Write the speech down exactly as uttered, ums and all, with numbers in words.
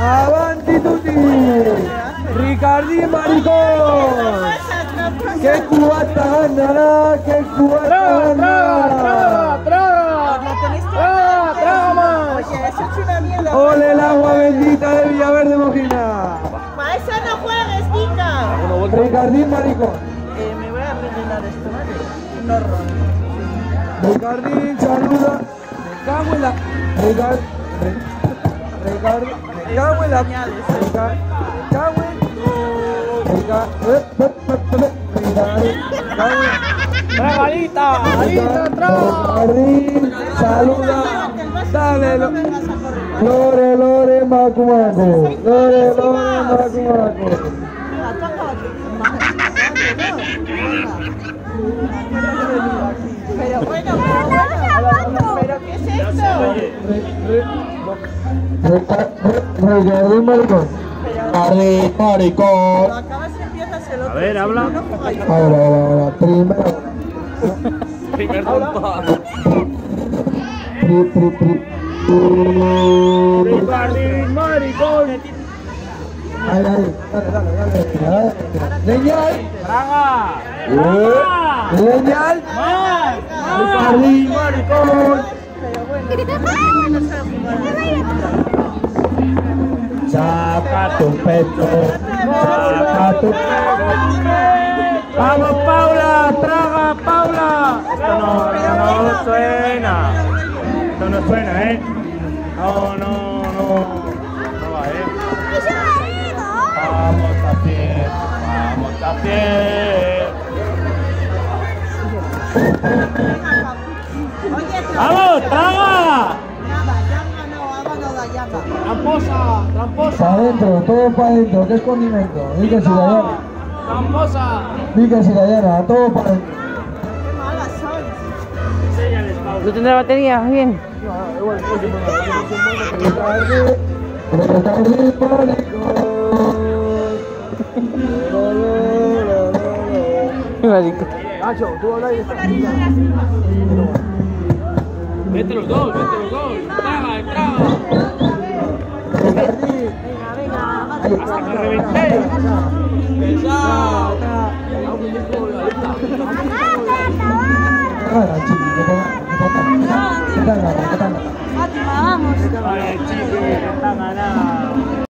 Avanti tutti. Ricardín maricón. ¡Qué cubata ganará! ¡Qué cubata ganará! ¡Traga! ¡Traga! ¡Traga más! Oye, eso es una mierda. ¡Ole el agua bendita de Villaverde Mojina! ¡Para eso no juegues, Kika! Ricardín maricón. Eh, me voy a rellenar esto, ¿vale? Un horror. Ricardín, saluda. Me cago en la... Ricard... Ricard... Me cago en la... Ricard... Me cago en... ¡Tragadita! ¡Tragadita, traga! Ricardín, saluda. Dale, lo... Lore, lore, macu, macu. Lore, lore, macu, macu. Pero bueno, pero bueno. ¿Pero qué es esto? Ricardín maricón. Maricón, maricón. Acabas y empiezas el otro. A ver, habla. Ahora, ahora, primero. Primer tonto. Pri, pri, pri. Ricardín maricón. Ahí, ahí. Dale, dale, dale. Leñal. Traga. Leñal. Más. Ricardín maricón. Saca tu pecho. Saca tu pecho. Vamos, Paula, traga, Paula. Esto no, esto no suena. Esto no suena, ¿eh? No, no, no. No va, ¿eh? Vamos a pie, vamos a pie. ¡Vamos, traga! ¡Tramposa! ¡Tramposa! Para adentro, todo para adentro, que es condimento. Di que si la llana. ¡Tramposa! Di que si la llana, todo para adentro. Enséñales, Paula. ¿No tendrá batería? Bien. Ricardín maricón. Marico. Nacho, tú hablas de esta. Vete los dos, vete los dos. Traga, traga. Hasta que reventé. Pesado. Ah, chiqui, que te que te que te Vamos. Ay, chico, que está ganado.